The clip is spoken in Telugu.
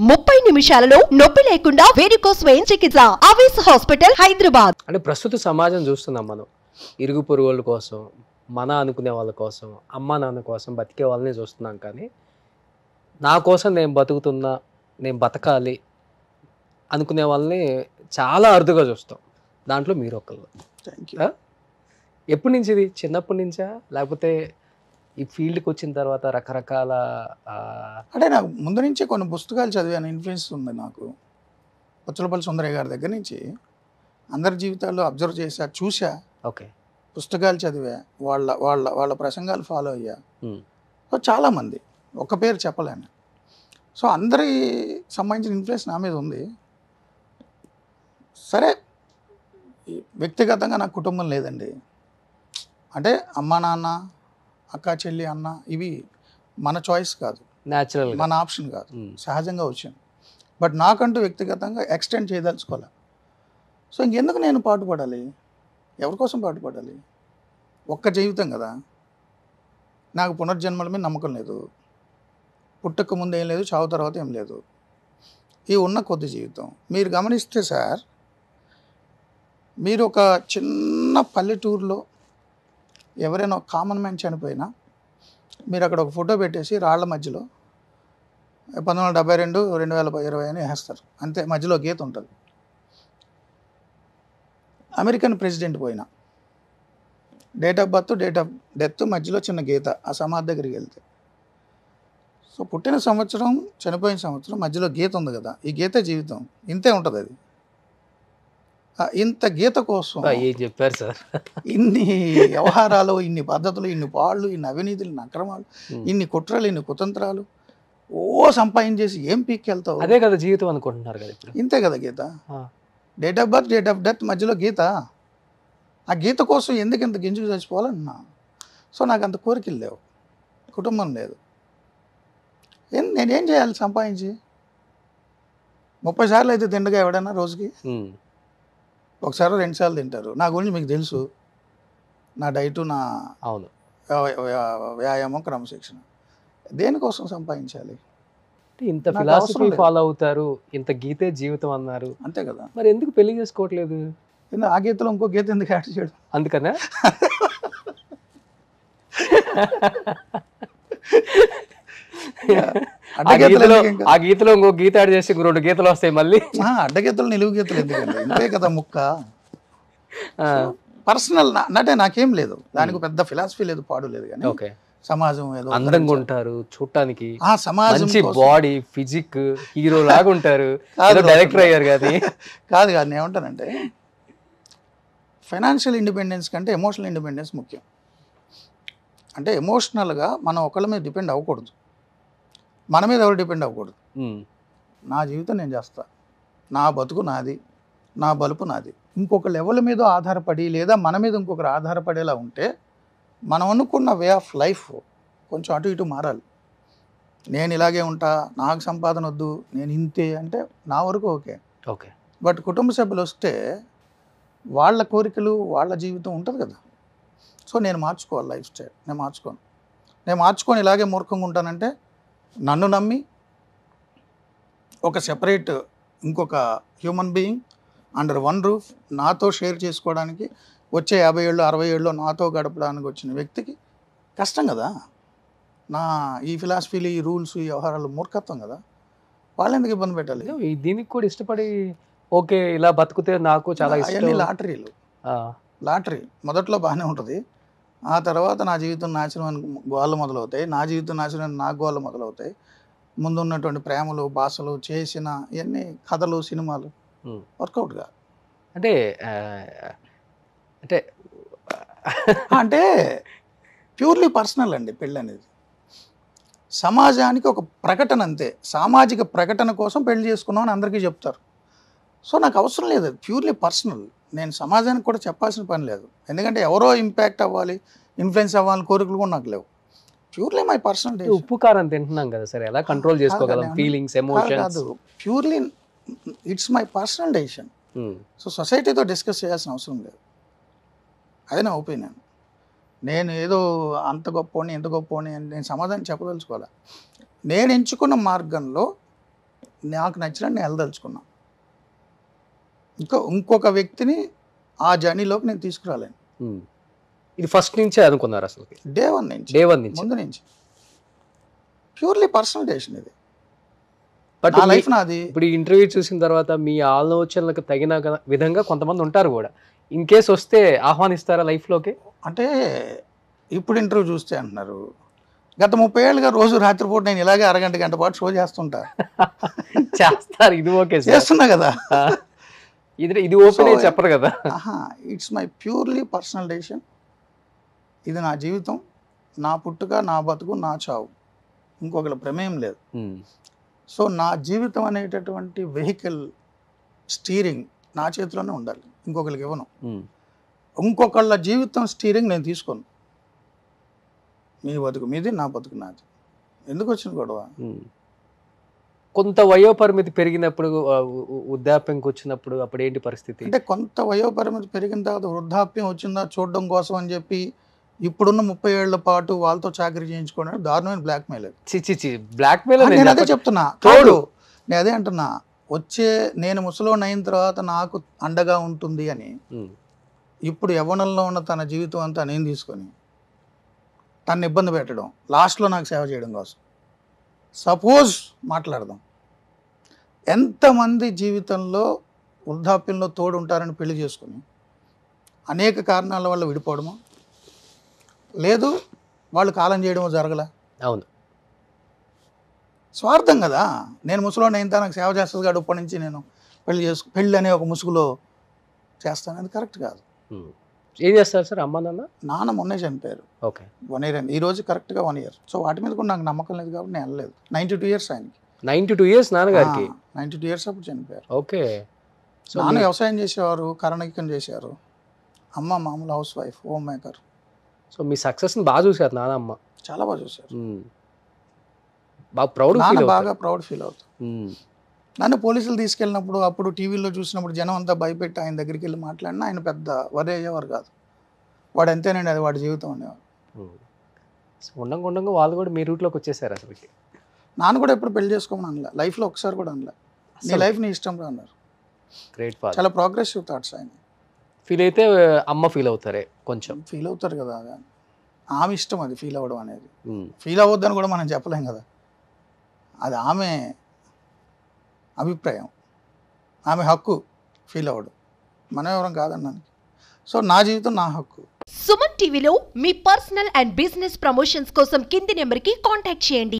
30 నిమిషాలలో నొప్పి లేకుండా వేడికోస్ వెయిన్ చికిత్స. ఆవేశ హాస్పిటల్, హైదరాబాద్. అంటే ప్రస్తుత సమాజం చూస్తున్నాం మనం. ఇరుగు పొరుగు వాళ్ళ కోసం, మన అనుకునే వాళ్ళ కోసం, అమ్మా నాన్న కోసం బతికే వాళ్ళని చూస్తున్నాం. కానీ నా కోసం నేను బతుకుతున్నా, నేను బతకాలి అనుకునే వాళ్ళని చాలా అరుదుగా చూస్తాం. దాంట్లో మీరు ఒకళ్ళు. Thank you. ఎప్పటి నుంచి ఇది? చిన్నప్పటి నుంచా, లేకపోతే ఈ ఫీల్డ్కి వచ్చిన తర్వాత రకరకాల అంటే నాకు ముందు నుంచే కొన్ని పుస్తకాలు చదివాను, ఇన్ఫ్లుయెన్స్ ఉంది నాకు. పుచ్చలపల్లి సుందరయ్య గారి దగ్గర నుంచి అందరి జీవితాల్లో అబ్జర్వ్ చేశా, చూసా, ఓకే, పుస్తకాలు చదివా, వాళ్ళ వాళ్ళ వాళ్ళ ప్రసంగాలు ఫాలో అయ్యా. సో చాలామంది, ఒక పేరు చెప్పలేను. సో అందరి సంబంధించిన ఇన్ఫ్లుయెన్స్ నా మీద ఉంది. సరే, వ్యక్తిగతంగా నాకు కుటుంబం లేదండి. అంటే అమ్మ నాన్న, అక్క చెల్లి, అన్న, ఇవి మన చాయిస్ కాదు, న్యాచురల్, మన ఆప్షన్ కాదు, సహజంగా వచ్చింది. బట్ నాకంటూ వ్యక్తిగతంగా ఎక్స్టెండ్ చేయదలుచుకోలే. సో ఇంకెందుకు నేను పాటుపడాలి? ఎవరి కోసం పాటుపడాలి? ఒక్క జీవితం కదా. నాకు పునర్జన్మల మీద నమ్మకం లేదు. పుట్టక ముందు ఏం లేదు, చావు తర్వాత ఏం లేదు. ఈ ఉన్న కొద్ది జీవితం మీరు గమనిస్తే సార్, మీరు ఒక చిన్న పల్లెటూరులో ఎవరైనా ఒక కామన్ మ్యాన్ చనిపోయినా మీరు అక్కడ ఒక ఫోటో పెట్టేసి రాళ్ల మధ్యలో 1972 2020 అని వేస్తారు అంతే. మధ్యలో గీత ఉంటుంది. అమెరికన్ ప్రెసిడెంట్ పోయినా date of birth, date of death, మధ్యలో చిన్న గీత ఆ సమాధి దగ్గరికి వెళ్తే. సో పుట్టిన సంవత్సరం, చనిపోయిన సంవత్సరం, మధ్యలో గీత ఉంది కదా, ఈ గీత జీవితం. ఇంతే ఉంటుంది అది. ఇంత గీత కోసం ఏం చెప్పారు సార్? ఇన్ని వ్యవహారాలు, ఇన్ని పద్ధతులు, ఇన్ని పాళ్ళు, ఇన్ని అవినీతులు, ఇన్ని అక్రమాలు, ఇన్ని కుట్రలు, ఇన్ని కుతంత్రాలు సంపాదించేసి ఏం పీక్కెళ్తావు? అదే కదా జీవితం అనుకుంటున్నారు కదా ఇప్పుడు. ఇంతే కదా గీత. Date of birth, date of death, మధ్యలో గీత. ఆ గీత కోసం ఎందుకు ఇంత గింజుకు చచ్చిపోవాలన్నా? సో నాకు అంత కోరికలు లేవు, కుటుంబం లేదు. నేనేం చేయాలి సంపాదించి? 30 సార్లు అయితే తిండగా ఎవడన్నా రోజుకి? ఒకసారి 2 సార్లు తింటారు. నా గురించి మీకు తెలుసు, నా డైటు, నా అవును వ్యాయామం, క్రమశిక్షణ. దేనికోసం సంపాదించాలి? ఇంత ఫిలాసఫీ ఫాలో అవుతారు, ఇంత గీతే జీవితం అన్నారు, అంతే కదా. మరి ఎందుకు పెళ్లి చేసుకోవట్లేదు? ఆ గీతలో ఇంకో గీత ఎందుకు యాడ్ చేయడం? అందుకనే ఆ గీతలో ఇంకో గీత యాడ్ చేసి 2 గీతలు వస్తాయి మళ్ళీ. అడ్డగీతలు, నిలువు గీతలు ఎందుకండి? ఇంతే కదా ముక్క. పర్సనల్ అంటే నాకేం లేదు, దానికి పెద్ద ఫిలాసఫీ లేదు, పాడు లేదు. కానీ ఓకే, సమాజం ఏదో అందంగా ఉంటారు చూడటానికి, సమాజం బాడీ ఫిజిక్ హీరో లాగా ఉంటారు, డైరెక్టర్ అయ్యారు. కానీ కాదు నేను ఏమంటానంటే, ఫైనాన్షియల్ ఇండిపెండెన్స్ కంటే ఎమోషనల్ ఇండిపెండెన్స్ ముఖ్యం. అంటే ఎమోషనల్గా మనం ఒకళ్ళ మీద డిపెండ్ అవ్వకూడదు, మన మీద ఎవరు డిపెండ్ అవ్వకూడదు. నా జీవితం నేను చేస్తా, నా బతుకు నాది, నా బలుపు నాది. ఇంకొక లెవెల్ మీద ఆధారపడి, లేదా మన మీద ఇంకొకరు ఆధారపడేలా ఉంటే మనం అనుకున్న వే ఆఫ్ లైఫ్ కొంచెం అటు ఇటు మారాలి. నేను ఇలాగే ఉంటా, నాకు సంపాదన వద్దు, నేను ఇంతే అంటే నా వరకు ఓకే. ఓకే, బట్ కుటుంబ సభ్యులు వస్తే వాళ్ళ కోరికలు, వాళ్ళ జీవితం ఉంటుంది కదా. సో నేను మార్చుకోవాలి లైఫ్ స్టైల్. నేను మార్చుకొని ఇలాగే మూర్ఖంగా ఉంటానంటే, నన్ను నమ్మి ఒక సెపరేట్ ఇంకొక human being under one roof నాతో షేర్ చేసుకోవడానికి, వచ్చే 50 ఏళ్ళు 60 ఏళ్ళు నాతో గడపడానికి వచ్చిన వ్యక్తికి కష్టం కదా. నా ఈ ఫిలాసఫీలు, ఈ రూల్స్, ఈ వ్యవహారాలు మూర్ఖత్వం కదా. వాళ్ళు ఎందుకు ఇబ్బంది పెట్టాలి? దీనికి కూడా ఇష్టపడి ఓకే ఇలా బతుకుతే నాకు చాలా ఇష్టం. అవన్నీ లాటరీ. మొదట్లో బాగానే ఉంటుంది, ఆ తర్వాత నా జీవితం నాశనం అని గోళ్ళు మొదలవుతాయి, నా జీవితం నాశనం అని నాకు గోళ్ళు మొదలవుతాయి. ముందున్నటువంటి ప్రేమలు, భాషలు, చేసిన ఇవన్నీ కథలు, సినిమాలు వర్కౌట్గా. అంటే అంటే అంటే ప్యూర్లీ పర్సనల్ అండి పెళ్ళి అనేది. సమాజానికి ఒక ప్రకటన అంతే, సామాజిక ప్రకటన కోసం పెళ్లి చేసుకున్నాం అని అందరికీ చెప్తారు. సో నాకు అవసరం లేదు, ప్యూర్లీ పర్సనల్. నేను సమాజానికి కూడా చెప్పాల్సిన పని లేదు, ఎందుకంటే ఎవరో ఇంపాక్ట్ అవ్వాలి, ఇన్ఫ్లుయెన్స్ అవ్వాలని కోరికలు కూడా నాకు లేవు. Purely my personal decision. ఉప్పు కారం తింటున్నాం కదా సరే, ఎలా కంట్రోల్ చేసుకోగలం ఫీలింగ్స్, ఎమోషన్స్? కాదు, purely it's my personal decision. So సొసైటీతో డిస్కస్ చేయాల్సిన అవసరం లేదు, అది నా ఒపీనియన్. నేను ఏదో అంత గొప్పని ఎంత గొప్పని నేను సమాధానం చెప్పదలుచుకోవాలి. నేను ఎంచుకున్న మార్గంలో నాకు నచ్చినట్టు నేను వెళ్ళదలుచుకున్నా. ఇంకొక వ్యక్తిని ఆ జర్నీలోకి నేను తీసుకురాలేను. ఇది ఫస్ట్ నుంచే అనుకున్నారు అసలు? డే వన్ నుంచి, ముందు నుంచి. ప్యూర్లీ పర్సనల్ డెసిషన్ ఇది. బట్ నా లైఫ్ నాది. ఇప్పుడు ఈ ఇంటర్వ్యూ చూసిన తర్వాత మీ ఆలోచనలకు తగిన విధంగా కొంతమంది ఉంటారు కూడా, ఇన్ కేస్ వస్తే ఆహ్వానిస్తారా లైఫ్లోకి? అంటే ఇప్పుడు ఇంటర్వ్యూ చూస్తే అంటున్నారు, గత 30 ఏళ్ళుగా రోజు రాత్రిపూట నేను ఇలాగే అరగంట గంట పాటు షో చేస్తుంటా. చేస్తారు, ఇది ఓకే, చేస్తున్నా కదా. ఇది ఓపెన్ చెప్పరు కదా. It's my purely personal decision. ఇది నా జీవితం, నా పుట్టుక, నా బతుకు, నా చావు, ఇంకొకరి ప్రమేయం లేదు. సో నా జీవితం అనేటటువంటి వెహికల్ స్టీరింగ్ నా చేతిలోనే ఉండాలి, ఇంకొకరికి ఇవ్వను. ఇంకొకళ్ళ జీవితం స్టీరింగ్ నేను తీసుకోను. మీ బతుకు మీది, నా బతుకు నాది. ఎందుకు వచ్చిన గొడవ? కొంత వయోపరిమితి పెరిగినప్పుడు, వృద్ధాప్యంకి వచ్చినప్పుడు అప్పుడు ఏంటి పరిస్థితి? అంటే కొంత వయోపరిమితి పెరిగిన తర్వాత వృద్ధాప్యం వచ్చిందా చూడడం కోసం అని చెప్పి ఇప్పుడున్న 30 ఏళ్ల పాటు వాళ్ళతో చాకరీ చేయించుకోవడానికి దారుణమైన బ్లాక్మెయిల్. బ్లాక్మెయిల్ నేను అదే చెప్తున్నా. నేను అదే అంటున్నా, నేను ముసలోని అయిన తర్వాత నాకు అండగా ఉంటుంది అని ఇప్పుడు యవ్వనంలో ఉన్న తన జీవితం అంతా నేను తీసుకొని తను ఇబ్బంది పెట్టడం, లాస్ట్లో నాకు సేవ చేయడం కోసం. సపోజ్ మాట్లాడదాం, ఎంతమంది జీవితంలో వృద్ధాప్యంలో తోడు ఉంటారని పెళ్లి చేసుకుని అనేక కారణాల వల్ల విడిపోవడమో, లేదు వాళ్ళు కాలం చేయడమో జరగలే. అవును, స్వార్థం కదా. నేను ముసలోని అయిన నాకు సేవ చేస్తుంది కాబట్టి ఇప్పటి నుంచి నేను పెళ్ళి అనే ఒక ముసుగులో చేస్తాను, అది కరెక్ట్ కాదు. ఏం చేస్తారు సార్ అమ్మ నాన్న మొన్నే చనిపోయారు. ఓకే, 1 year అయింది, ఈ రోజు కరెక్ట్గా 1 year. సో వాటి మీద కూడా నాకు నమ్మకం లేదు కాబట్టి నేను వెళ్ళలేదు. 92 years ఆయనకి. 92 years నాన్నగారికి? 92 years అప్పుడు చనిపోయారు. ఓకే. సో నాన్న వ్యవసాయం చేసేవారు, కరణికం చేశారు. అమ్మ మామూలు housewife, homemaker. So మీ సక్సెస్ని బాగా చూశారు నాన్నమ్మ? చాలా బాగా చూశారు. బాగా ప్రౌడ్, బాగా ప్రౌడ్ ఫీల్ అవుతారు. నన్ను పోలీసులు తీసుకెళ్ళినప్పుడు, అప్పుడు టీవీలో చూసినప్పుడు జనం అంతా భయపెట్టి ఆయన దగ్గరికి వెళ్ళి మాట్లాడినా ఆయన పెద్ద వరి అయ్యేవారు కాదు. వాడు అంతేనండి, అది వాడి జీవితం అనేవారు. ఉండంగా వాళ్ళు కూడా మీ రూట్లోకి వచ్చేసారు అసలుకి. నాన్న కూడా ఎప్పుడు పెళ్లి చేసుకోమని అనలే, లైఫ్లో ఒకసారి కూడా అనలే. నీ లైఫ్ నీ ఇష్టం రా అన్నారు. Great father. చాలా ప్రోగ్రెసివ్ థాట్స్ ఆయన. ఫీల్ అయితే అమ్మ ఫీల్ అవుతారే, కొంచెం ఫీల్ అవుతారు కదా. ఆమె ఇష్టం అది ఫీల్ అవ్వడం అనేది. ఫీల్ అవ్వద్దని కూడా మనం చెప్పలేం కదా, అది ఆమె అభిప్రాయం, ఆమె హక్కు ఫీల్ అవ్వడం, మనం ఎవరం కాదన్నాను. సో నా జీవితం నా హక్కు. సుమన్ టీవీలో మీ పర్సనల్ అండ్ బిజినెస్ ప్రమోషన్స్ కోసం కింది నెంబర్కి కాంటాక్ట్ చేయండి.